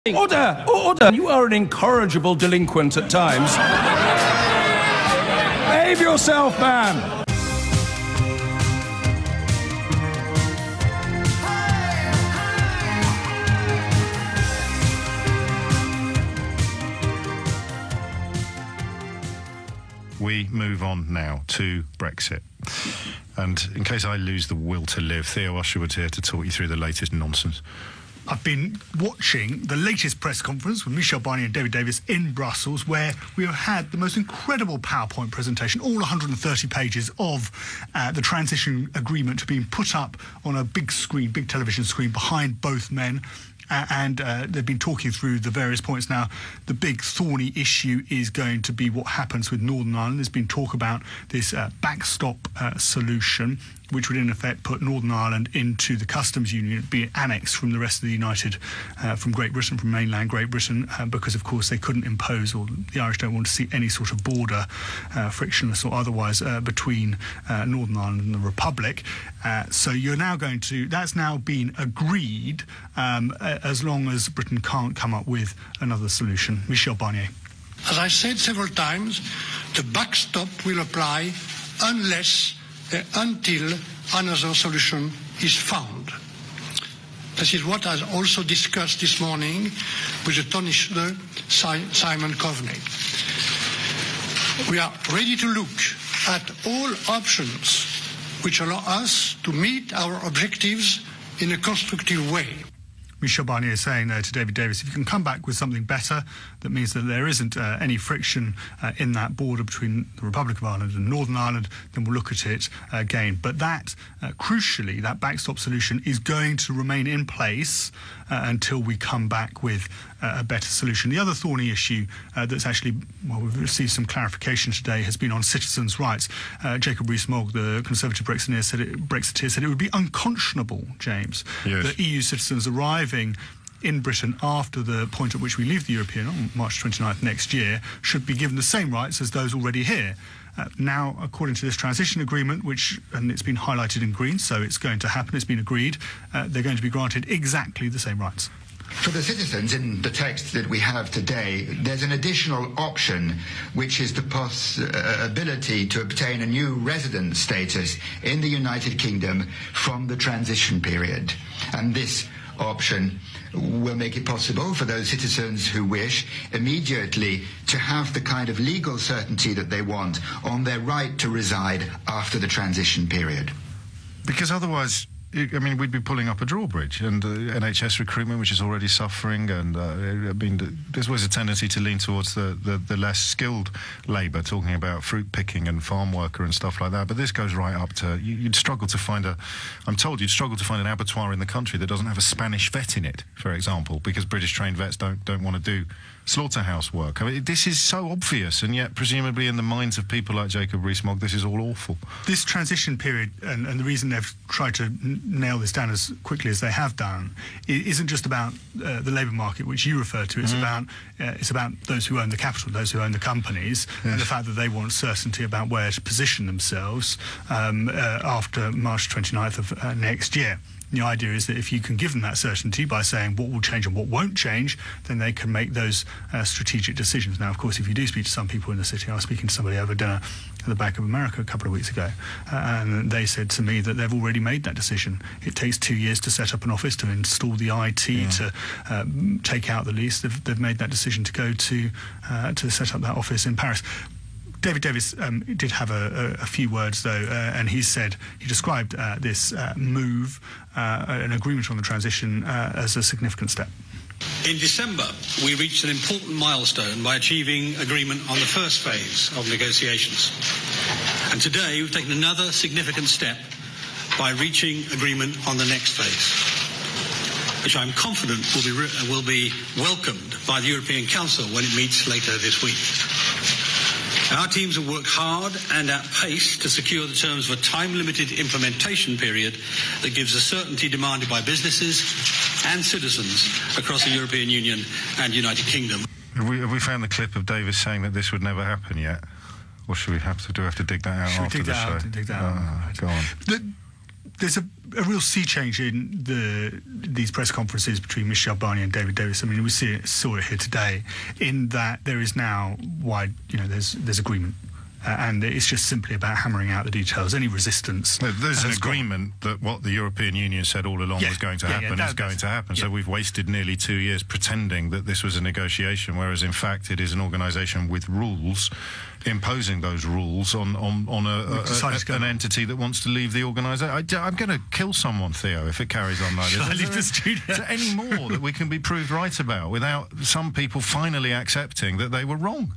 Order! Order! You are an incorrigible delinquent at times. Behave yourself, man! We move on now to Brexit. And in case I lose the will to live, Theo Usherwood's here to talk you through the latest nonsense. I've been watching the latest press conference with Michel Barnier and David Davis in Brussels, where we have had the most incredible PowerPoint presentation, all 130 pages of the transition agreement being put up on a big screen, big television screen behind both men. And they've been talking through the various points. Now, the big thorny issue is going to be what happens with Northern Ireland. There's been talk about this backstop solution, which would in effect put Northern Ireland into the customs union, be annexed from the rest of the from Great Britain, from mainland Great Britain, because of course they couldn't impose, or the Irish don't want to see any sort of border, frictionless or otherwise, between Northern Ireland and the Republic. So you're now going to, that's now been agreed, as long as Britain can't come up with another solution. Michel Barnier. As I said several times, the backstop will apply until another solution is found. This is what I also discussed this morning with the Taoiseach Simon Coveney. We are ready to look at all options which allow us to meet our objectives in a constructive way. Michel Barnier is saying there to David Davis, if you can come back with something better, that means that there isn't any friction in that border between the Republic of Ireland and Northern Ireland, then we'll look at it again. But that, crucially, that backstop solution is going to remain in place until we come back with a better solution. The other thorny issue that's actually, well, we've received some clarification today, has been on citizens' rights. Jacob Rees-Mogg, the Conservative Brexiteer, said it would be unconscionable, James, yes, that EU citizens arriving in Britain after the point at which we leave the European on March 29th next year should be given the same rights as those already here. Now, according to this transition agreement, and it's been highlighted in green, so it's going to happen, it's been agreed, they're going to be granted exactly the same rights. For the citizens, in the text that we have today, there's an additional option, which is the possibility to obtain a new resident status in the United Kingdom from the transition period. And this option will make it possible for those citizens who wish immediately to have the kind of legal certainty that they want on their right to reside after the transition period. Because otherwise, I mean, we'd be pulling up a drawbridge, and NHS recruitment, which is already suffering, and I mean, there's always a tendency to lean towards the less skilled labour, talking about fruit picking and farm worker and stuff like that. But this goes right up to, you'd struggle to find I'm told you'd struggle to find an abattoir in the country that doesn't have a Spanish vet in it, for example, because British trained vets don't want to do slaughterhouse work. I mean, this is so obvious, and yet presumably in the minds of people like Jacob Rees-Mogg, this is all awful. This transition period, and the reason they've tried to nail this down as quickly as they have done, it isn't just about the labour market, which you refer to. It's about those who own the capital, those who own the companies, yes, and the fact that they want certainty about where to position themselves after March 29th of next year. The idea is that if you can give them that certainty by saying what will change and what won't change, then they can make those strategic decisions. Now, of course, if you do speak to some people in the city, I was speaking to somebody over dinner at the Bank of America a couple of weeks ago, and they said to me that they've already made that decision. It takes 2 years to set up an office, to install the IT, to take out the lease. They've made that decision to go to set up that office in Paris. David Davis did have a few words, though, and he described this move, an agreement on the transition, as a significant step. In December, we reached an important milestone by achieving agreement on the first phase of negotiations. And today, we've taken another significant step by reaching agreement on the next phase, which I'm confident will be welcomed by the European Council when it meets later this week. Our teams have worked hard and at pace to secure the terms of a time-limited implementation period that gives the certainty demanded by businesses and citizens across the European Union and United Kingdom. Have we found the clip of Davis saying that this would never happen yet? Or do we have to dig that out after the show? Dig that out. Go on. There's a a real sea change in these press conferences between Michel Barnier and David Davis. I mean, we saw it here today, in that there is now there's agreement. And it's just simply about hammering out the details. Any resistance. There's an agreement that what the European Union said all along was going to happen is going to happen. So we've wasted nearly 2 years pretending that this was a negotiation, whereas in fact it is an organisation with rules, imposing those rules on an entity that wants to leave the organisation. I'm going to kill someone, Theo, if it carries on like this. Shall I leave the studio? Is there any more that we can be proved right about without some people finally accepting that they were wrong?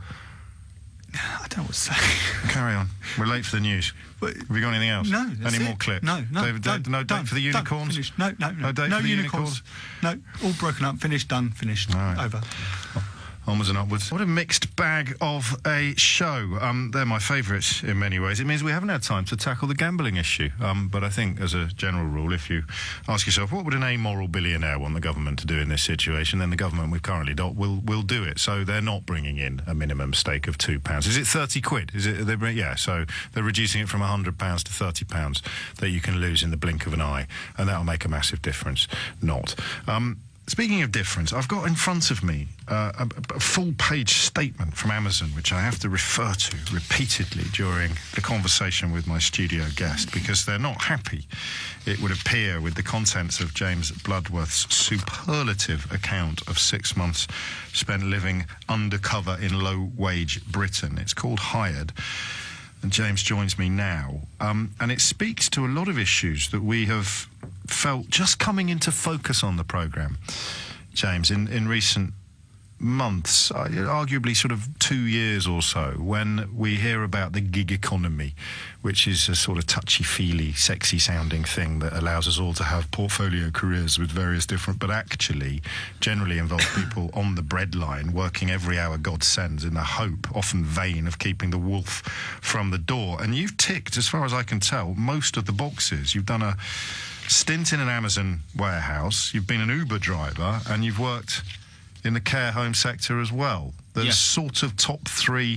I don't know what to say. Carry on. We're late for the news. Have you got anything else? No. Any more clips? No. No date for the unicorns? No. No date for the unicorns? No. All broken up. Finished. Done. Finished. Right. Over. Onwards and upwards. What a mixed bag of a show. They're my favourites in many ways. It means we haven't had time to tackle the gambling issue. But I think, as a general rule, if you ask yourself, what would an amoral billionaire want the government to do in this situation, then the government we've currently got will do it. So they're not bringing in a minimum stake of £2. Is it 30 quid? Is it? Yeah. So they're reducing it from £100 to £30 that you can lose in the blink of an eye, and that'll make a massive difference. Not. Speaking of difference, I've got in front of me a full-page statement from Amazon, which I have to refer to repeatedly during the conversation with my studio guest, because they're not happy, it would appear, with the contents of James Bloodworth's superlative account of 6 months spent living undercover in low-wage Britain. It's called Hired. And James joins me now. And it speaks to a lot of issues that we have felt just coming into focus on the programme, James, in recent months, arguably sort of 2 years or so, when we hear about the gig economy, which is a sort of touchy-feely, sexy-sounding thing that allows us all to have portfolio careers with various different, but actually generally involves people on the breadline working every hour God sends in the hope, often vain, of keeping the wolf from the door. And you've ticked, as far as I can tell, most of the boxes. You've done a stint in an Amazon warehouse, you've been an Uber driver, and you've worked in the care home sector as well. There's sort of top 3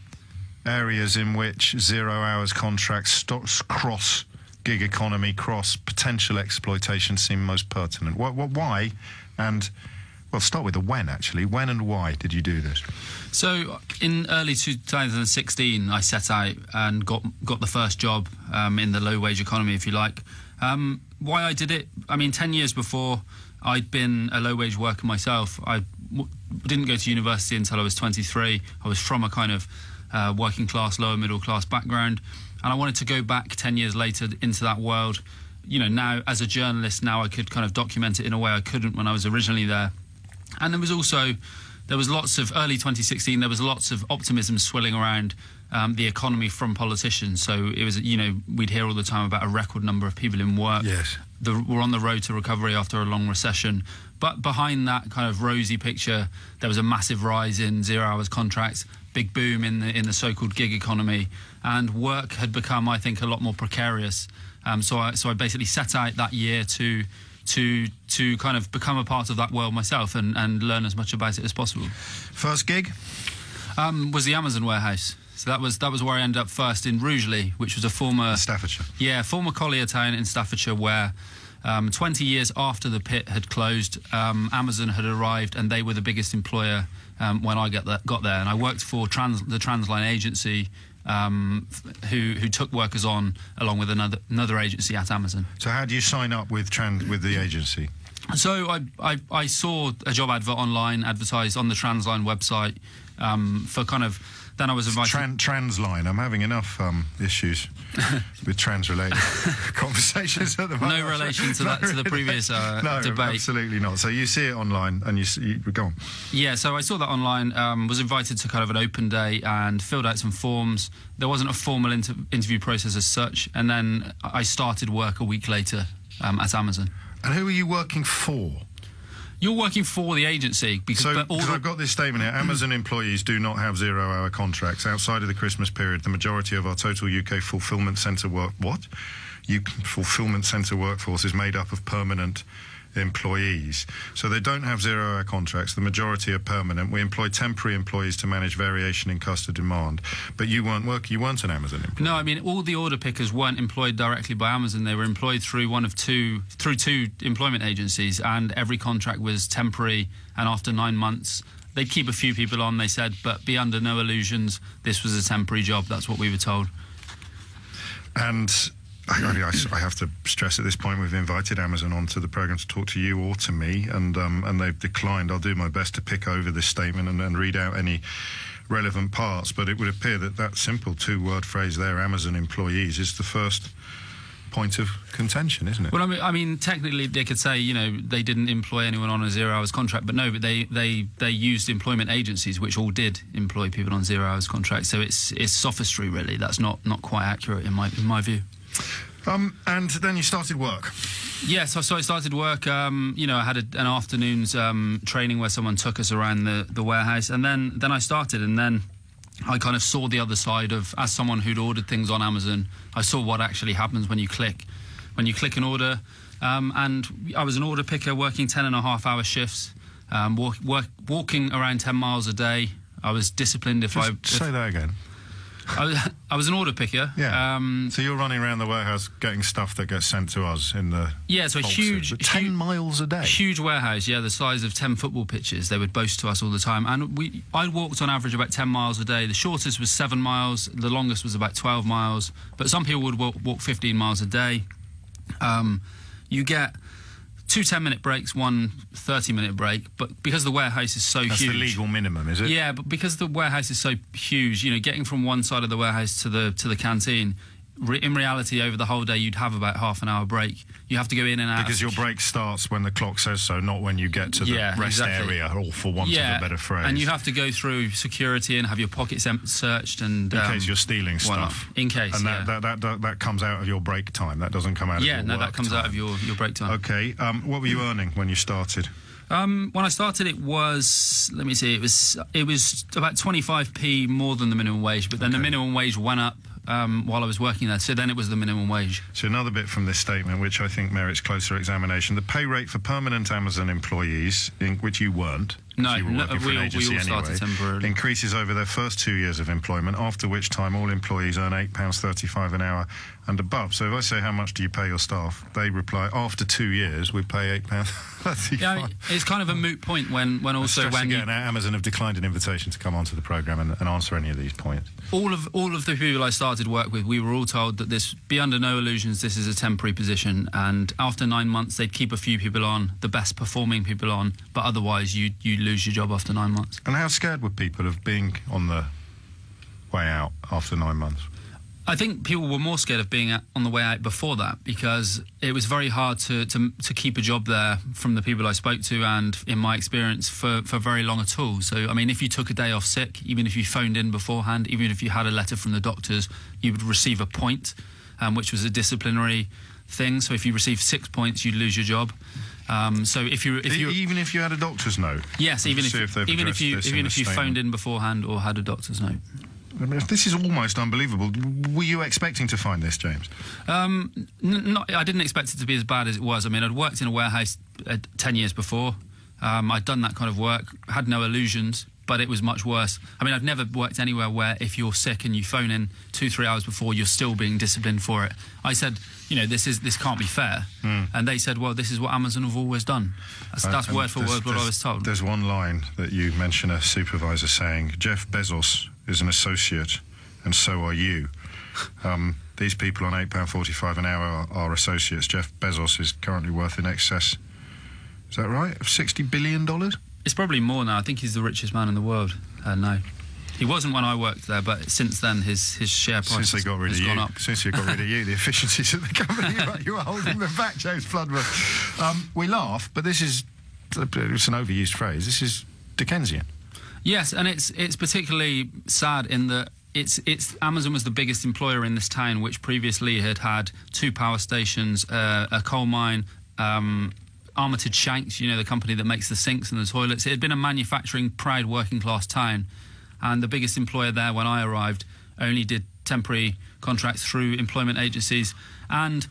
areas in which 0 hours contracts, stocks, cross gig economy, cross potential exploitation seem most pertinent. Why? And, well, start with the when, actually. When and why did you do this? So in early 2016, I set out and got the first job in the low-wage economy, if you like. Why I did it? I mean, 10 years before, I'd been a low-wage worker myself. I didn't go to university until I was 23. I was from a kind of working-class, lower-middle-class background, and I wanted to go back 10 years later into that world. You know, now, as a journalist, now I could kind of document it in a way I couldn't when I was originally there. And there was lots of, early 2016, there was lots of optimism swirling around the economy from politicians. So it was, we'd hear all the time about a record number of people in work. Yes. We're on the road to recovery after a long recession. But behind that kind of rosy picture, there was a massive rise in 0 hours contracts, big boom in the so-called gig economy, and work had become, I think, a lot more precarious. So I basically set out that year to kind of become a part of that world myself and learn as much about it as possible. First gig? Was the Amazon warehouse. So that was where I ended up first, in Rugeley, which was a former... Staffordshire. Yeah, former collier town in Staffordshire, where 20 years after the pit had closed, Amazon had arrived, and they were the biggest employer when I got there. And I worked for the Transline agency, who took workers on along with another agency at Amazon. So how do you sign up with the agency? So I saw a job advert online advertised on the Transline website for kind of... Then I was invited... Transline. I'm having enough issues with trans-related conversations at the moment. No relation to the previous no, debate. Absolutely not. So you see it online and you go on. Yeah, so I saw that online, was invited to kind of an open day and filled out some forms. There wasn't a formal interview process as such, and then I started work a week later at Amazon. And who are you working for? You're working for the agency. Because I've got this statement here. Amazon employees do not have 0 hour contracts. Outside of the Christmas period, the majority of our total UK fulfilment centre fulfilment centre workforce is made up of permanent employees. So they don't have zero-hour contracts. The majority are permanent. We employ temporary employees to manage variation in customer demand. But you weren't working. You weren't an Amazon employee. No, I mean, all the order pickers weren't employed directly by Amazon. They were employed through two employment agencies, and every contract was temporary. And after 9 months, they'd keep a few people on, they said, but be under no illusions. This was a temporary job. That's what we were told. And I have to stress at this point, we've invited Amazon onto the programme to talk to you or to me, and they've declined. I'll do my best to pick over this statement and read out any relevant parts, but it would appear that that simple two-word phrase there, Amazon employees, is the first point of contention, isn't it? Well, I mean, technically they could say, you know, they didn't employ anyone on a 0 hours contract, but no, but they used employment agencies, which all did employ people on 0 hours contracts. So it's sophistry, really. That's not quite accurate in my view. And then you started work. Yes, so I started work. You know, I had an afternoon's training where someone took us around the warehouse, and then I started, and then I kind of saw the other side of, as someone who'd ordered things on Amazon, I saw what actually happens when you click an order. And I was an order picker working 10.5-hour shifts, walking around 10 miles a day. I was disciplined Say that again. I was an order picker. Yeah. So you're running around the warehouse getting stuff that gets sent to us in the... Yeah, so a huge... 10 miles a day? Huge warehouse, yeah, the size of 10 football pitches. They would boast to us all the time. And I walked on average about 10 miles a day. The shortest was 7 miles. The longest was about 12 miles. But some people would walk 15 miles a day. You get 2 10-minute breaks, 1 30-minute break, but because the warehouse is so huge... That's the legal minimum, is it? Yeah, but because the warehouse is so huge, you know, getting from one side of the warehouse to the canteen, in reality, over the whole day, you'd have about half an hour break. You have to go in and out. Because your break starts when the clock says so, not when you get to the rest area, or for want of a better phrase. And you have to go through security and have your pockets searched. And in case you're stealing stuff. In case, and that comes out of your break time. That doesn't come out of your work that comes out of your break time. Okay. What were you earning when you started? When I started, it was, let me see, it was about 25p more than the minimum wage, but then the minimum wage went up while I was working there, so then it was the minimum wage. So another bit from this statement, which I think merits closer examination: the pay rate for permanent Amazon employees, which you weren't, no, you were working for an agency we all started temporarily, increases over their first 2 years of employment, after which time all employees earn £8.35 an hour and above. So if I say, how much do you pay your staff, they reply, after 2 years we pay £8.35. Yeah, I mean, it's kind of a moot point when Amazon have declined an invitation to come onto the programme and answer any of these points. All of the people I started work with, we were all told that this, be under no illusions, this is a temporary position, and after 9 months they'd keep a few people on, the best performing people on, but otherwise you lose your job after 9 months. And how scared were people of being on the way out after 9 months? I think people were more scared of being on the way out before that, because it was very hard to keep a job there from the people I spoke to, and in my experience for very long at all. So, I mean, if you took a day off sick, even if you phoned in beforehand, even if you had a letter from the doctors, you would receive a point, which was a disciplinary thing. So if you received 6 points, you'd lose your job. So even if you had a doctor's note? Yes, even if you phoned in beforehand or had a doctor's note. I mean, this is almost unbelievable. Were you expecting to find this, James? I didn't expect it to be as bad as it was. I mean, I'd worked in a warehouse 10 years before. I'd done that kind of work, had no illusions, but it was much worse. I mean, I've never worked anywhere where if you're sick and you phone in 2-3 hours before, you're still being disciplined for it. I said, you know, this can't be fair. And they said, well, this is what Amazon have always done. That's word for word what I was told. There's one line that you mention a supervisor saying, Jeff Bezos is an associate, and so are you. These people on £8.45 an hour are associates. Jeff Bezos is currently worth in excess, is that right, of $60 billion? It's probably more now. I think he's the richest man in the world. No. He wasn't when I worked there, but since then his share price has gone up. Since they got rid of you, the efficiencies of the company, you were holding them back, James Bloodworth. We laugh, but it's an overused phrase. This is Dickensian. Yes, and it's particularly sad in that Amazon was the biggest employer in this town, which previously had 2 power stations, a coal mine, Armitage Shanks, you know, the company that makes the sinks and the toilets. It had been a manufacturing, proud working-class town, and the biggest employer there when I arrived only did temporary contracts through employment agencies, and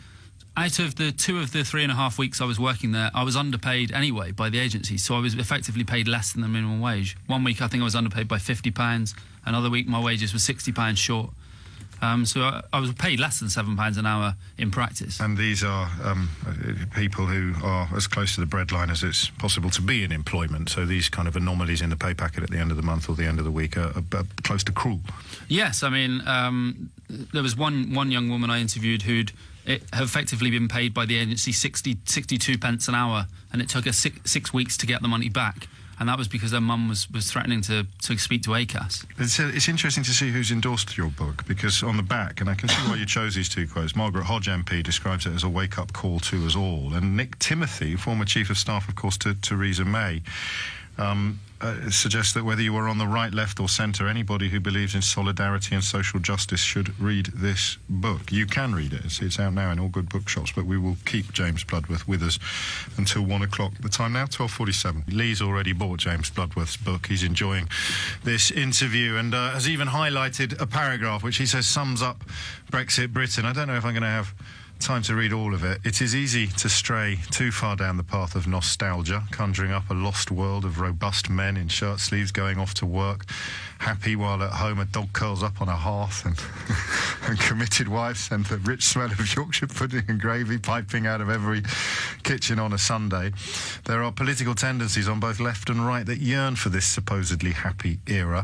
out of the 2 of the 3.5 weeks I was working there, I was underpaid anyway by the agency, so I was effectively paid less than the minimum wage. One week I think I was underpaid by £50, another week my wages were £60 short. So I was paid less than £7 an hour in practice. And these are people who are as close to the breadline as it's possible to be in employment. So these kind of anomalies in the pay packet at the end of the month or the end of the week are close to cruel. Yes, I mean, there was one young woman I interviewed who'd effectively been paid by the agency 62 pence an hour, and it took her six weeks to get the money back. And that was because their mum was threatening to speak to ACAS. It's interesting to see who's endorsed your book, because on the back, and I can see why you chose these 2 quotes, Margaret Hodge MP describes it as a wake-up call to us all, and Nick Timothy, former Chief of Staff, of course, to Theresa May, suggests that whether you are on the right, left or centre, anybody who believes in solidarity and social justice should read this book. You can read it. It's out now in all good bookshops, but we will keep James Bloodworth with us until 1 o'clock. The time now, 12:47. Lee's already bought James Bloodworth's book. He's enjoying this interview and has even highlighted a paragraph which he says sums up Brexit Britain. I don't know if I'm going to have time to read all of it. It is easy to stray too far down the path of nostalgia, conjuring up a lost world of robust men in shirt sleeves going off to work, happy while at home a dog curls up on a hearth, and committed wives and the rich smell of Yorkshire pudding and gravy piping out of every kitchen on a Sunday. There are political tendencies on both left and right that yearn for this supposedly happy era.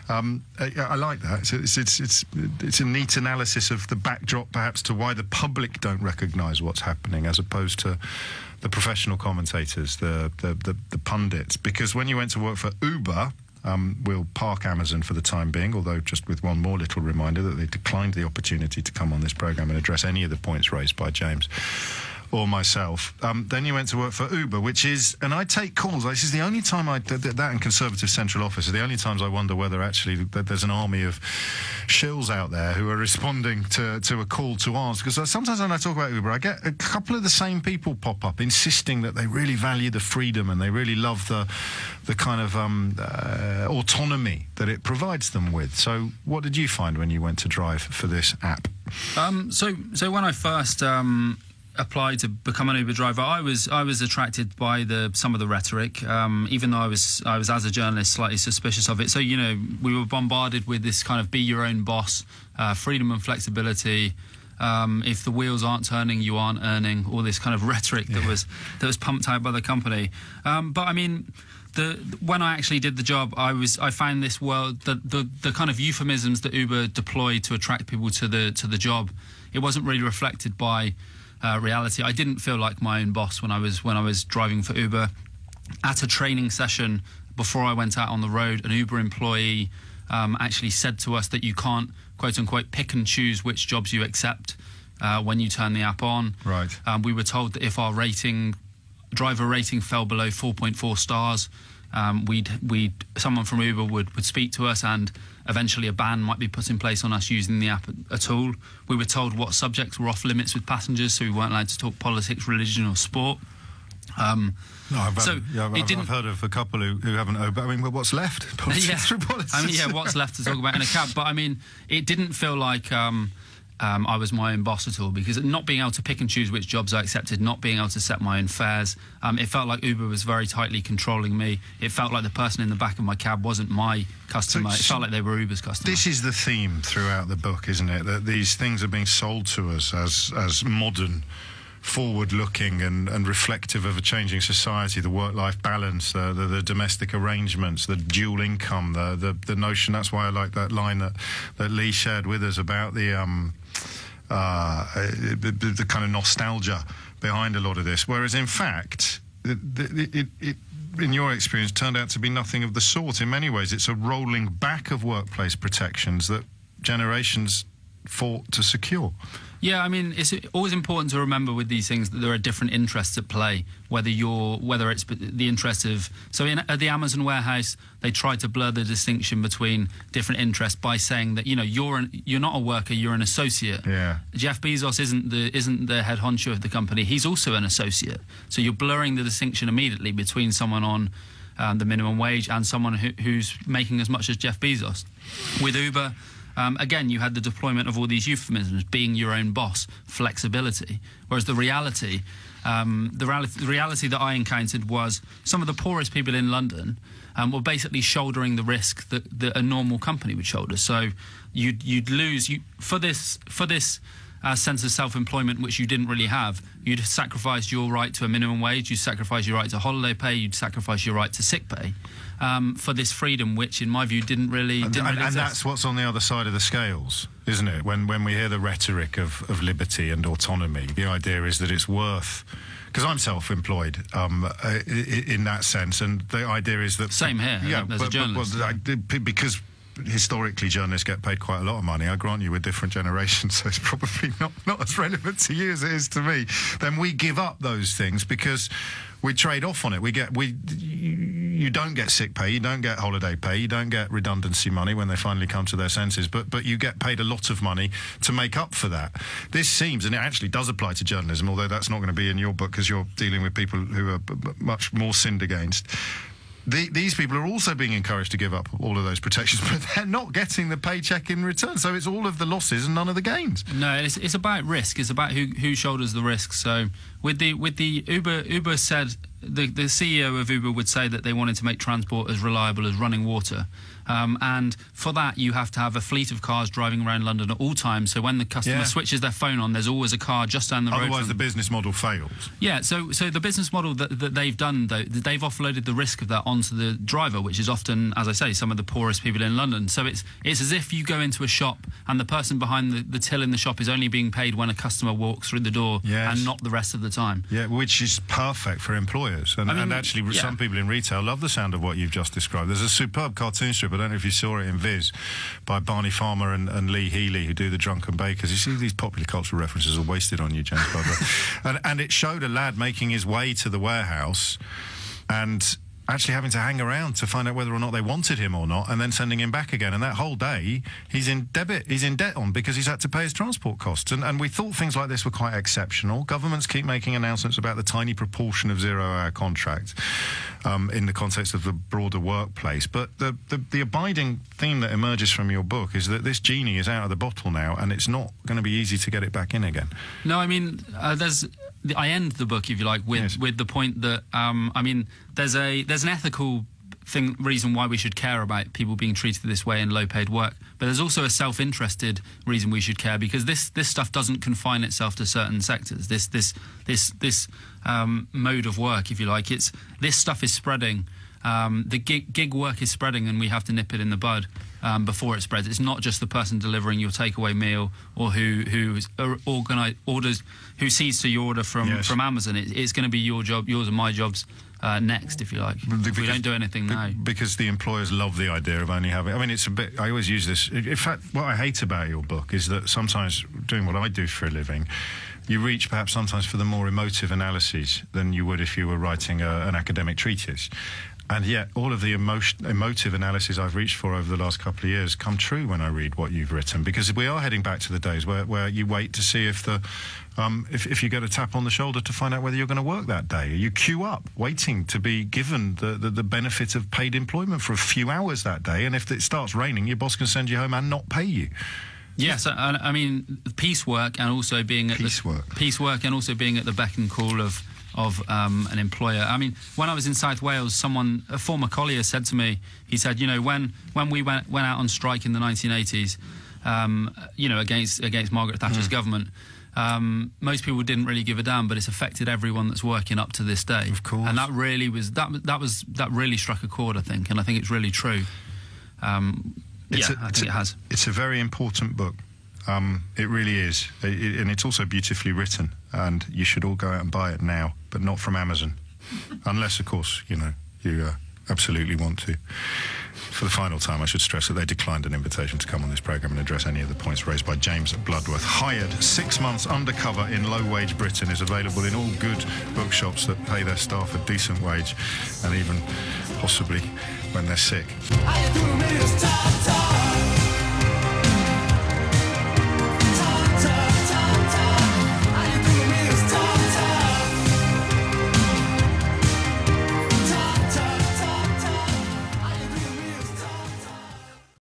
I like that. It's a neat analysis of the backdrop, perhaps, to why the public don't recognise what's happening, as opposed to the professional commentators, the pundits. Because when you went to work for Uber, we'll park Amazon for the time being, although just with one more little reminder that they declined the opportunity to come on this programme and address any of the points raised by James or myself. Then you went to work for Uber, which is, and I take calls, this is the only time that and Conservative Central Office are the only times I wonder whether actually there's an army of shills out there who are responding to a call to ours. Because sometimes when I talk about Uber, I get a couple of the same people pop up insisting that they really value the freedom and they really love the kind of autonomy that it provides them with. So what did you find when you went to drive for this app? So when I first applied to become an Uber driver, I was attracted by some of the rhetoric, even though I was as a journalist slightly suspicious of it. So, you know, we were bombarded with this kind of be your own boss, freedom and flexibility. If the wheels aren't turning, you aren't earning. All this kind of rhetoric that was pumped out by the company. But I mean, when I actually did the job, I found this world, the kind of euphemisms that Uber deployed to attract people to the job, it wasn't really reflected by reality. I didn't feel like my own boss when I was driving for Uber. At a training session before I went out on the road, an Uber employee actually said to us that you can't, quote unquote, pick and choose which jobs you accept when you turn the app on. Right. We were told that if our driver rating fell below 4.4 stars, someone from Uber would speak to us, and eventually a ban might be put in place on us using the app at all. We were told what subjects were off limits with passengers, so we weren't allowed to talk politics, religion or sport. I've heard of a couple who haven't. I mean, what's left? Politics through politics. I mean, what's left to talk about in a cab? But I mean, it didn't feel like I was my own boss at all, because not being able to pick and choose which jobs I accepted, not being able to set my own fares, it felt like Uber was very tightly controlling me. It felt like the person in the back of my cab wasn't my customer. It felt like they were Uber's customer. This is the theme throughout the book, isn't it? That these things are being sold to us as modern, forward-looking and reflective of a changing society, the work-life balance, the domestic arrangements, the dual income, the notion. That's why I like that line that Lee shared with us about the kind of nostalgia behind a lot of this. Whereas, in fact, it in your experience, turned out to be nothing of the sort. In many ways, it's a rolling back of workplace protections that generations fought to secure. Yeah, I mean, it's always important to remember with these things that there are different interests at play, whether it's the interest of... So at the Amazon warehouse, they try to blur the distinction between different interests by saying that, you know, you're not a worker, you're an associate. Yeah. Jeff Bezos isn't the head honcho of the company, he's also an associate. So you're blurring the distinction immediately between someone on the minimum wage and someone who's making as much as Jeff Bezos. With Uber... again, you had the deployment of all these euphemisms, being your own boss, flexibility. Whereas the reality that I encountered was some of the poorest people in London were basically shouldering the risk that a normal company would shoulder. So you'd lose for this sense of self-employment, which you didn't really have. You'd sacrifice your right to a minimum wage, you'd sacrifice your right to holiday pay, you'd sacrifice your right to sick pay for this freedom, which, in my view, didn't really exist. And that's what's on the other side of the scales, isn't it? When we hear the rhetoric of liberty and autonomy, the idea is that it's worth... Because I'm self-employed in that sense, and the idea is that... Same here, yeah, as a journalist. Because historically journalists get paid quite a lot of money. I grant you, we're different generations, so it's probably not as relevant to you as it is to me. Then we give up those things because we trade off on it. You don't get sick pay, you don't get holiday pay, you don't get redundancy money when they finally come to their senses, but you get paid a lot of money to make up for that. This seems, and it actually does apply to journalism, although that's not going to be in your book because you're dealing with people who are much more sinned against. These people are also being encouraged to give up all of those protections, but they're not getting the paycheck in return. So it's all of the losses and none of the gains. No, it's about risk. It's about who shoulders the risk. So with the Uber said, the CEO of Uber would say that they wanted to make transport as reliable as running water. And for that, you have to have a fleet of cars driving around London at all times. So when the customer switches their phone on, there's always a car just down the road. Otherwise, the business model fails. Yeah. So the business model that they've done, though, they've offloaded the risk of that onto the driver, which is often, as I say, some of the poorest people in London. So it's as if you go into a shop and the person behind the till in the shop is only being paid when a customer walks through the door and not the rest of the time. Yeah, which is perfect for employers. And actually, some people in retail love the sound of what you've just described. There's a superb cartoon strip, I don't know if you saw it in Viz, by Barney Farmer and Lee Healy, who do The Drunken Bakers. You see, these popular cultural references are wasted on you, James Bloodworth. and it showed a lad making his way to the warehouse and actually having to hang around to find out whether or not they wanted him or not, and then sending him back again. And that whole day, he's in debt on because he's had to pay his transport costs. And we thought things like this were quite exceptional. Governments keep making announcements about the tiny proportion of zero-hour contracts in the context of the broader workplace. But the abiding theme that emerges from your book is that this genie is out of the bottle now, and it's not going to be easy to get it back in again. No, I mean, I end the book, if you like, with the point that I mean, there's an ethical reason why we should care about people being treated this way in low-paid work, but there's also a self-interested reason we should care, because this stuff doesn't confine itself to certain sectors. This mode of work, if you like, this stuff is spreading. The gig work is spreading, and we have to nip it in the bud before it spreads. It's not just the person delivering your takeaway meal or who sees to your order from Amazon. It's going to be your job, yours and my jobs next, if you like. If we don't do anything now. Because the employers love the idea of only having... I mean, it's a bit... I always use this... In fact, what I hate about your book is that sometimes, doing what I do for a living, you reach perhaps sometimes for the more emotive analyses than you would if you were writing an academic treatise. And yet, all of the emotive analysis I've reached for over the last couple of years come true when I read what you've written, because we are heading back to the days where you wait to see if you get a tap on the shoulder to find out whether you're going to work that day. You queue up, waiting to be given the benefit of paid employment for a few hours that day, and if it starts raining, your boss can send you home and not pay you. Yes, I mean, piecework and also being at piecework and also being at the beck and call of an employer. I mean, when I was in South Wales, a former collier said to me, he said, you know, when we went out on strike in the 1980s, you know, against Margaret Thatcher's government, most people didn't really give a damn, but it's affected everyone that's working up to this day. Of course. And that really that really struck a chord, I think, and I think it's really true. I think it has. It's a very important book. It really is, and it's also beautifully written, and you should all go out and buy it now, but not from Amazon, unless, of course, you know, you absolutely want to. For the final time, I should stress that they declined an invitation to come on this programme and address any of the points raised by James Bloodworth. Hired 6 months undercover in low-wage Britain is available in all good bookshops that pay their staff a decent wage, and even possibly when they're sick.